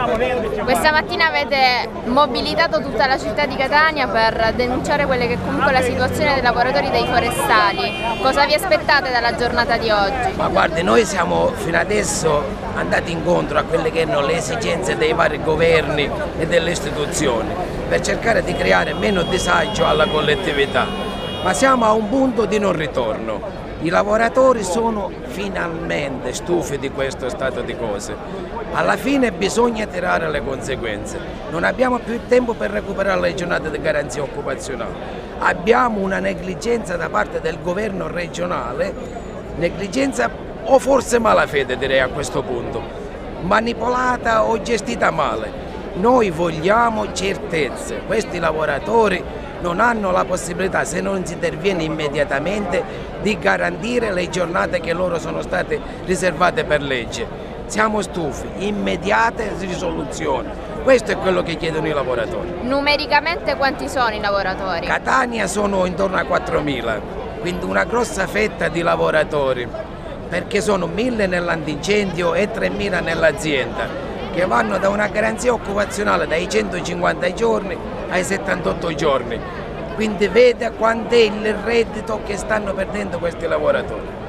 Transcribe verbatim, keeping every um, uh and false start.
Questa mattina avete mobilitato tutta la città di Catania per denunciare quelle che comunque è la situazione dei lavoratori dei forestali. Cosa vi aspettate dalla giornata di oggi? Ma guardi, noi siamo fino adesso andati incontro a quelle che erano le esigenze dei vari governi e delle istituzioni per cercare di creare meno disagio alla collettività, ma siamo a un punto di non ritorno. I lavoratori sono finalmente stufi di questo stato di cose. Alla fine bisogna tirare le conseguenze. Non abbiamo più tempo per recuperare le giornate di garanzia occupazionale. Abbiamo una negligenza da parte del governo regionale, negligenza o forse malafede direi a questo punto, manipolata o gestita male. Noi vogliamo certezze. Questi lavoratori non hanno la possibilità, se non si interviene immediatamente, di garantire le giornate che loro sono state riservate per legge. Siamo stufi, immediate risoluzioni. Questo è quello che chiedono i lavoratori. Numericamente quanti sono i lavoratori? Catania sono intorno a quattromila, quindi una grossa fetta di lavoratori, perché sono mille nell'antincendio e tremila nell'azienda, che vanno da una garanzia occupazionale dai centocinquanta giorni ai settantotto giorni. Quindi vede quanto è il reddito che stanno perdendo questi lavoratori.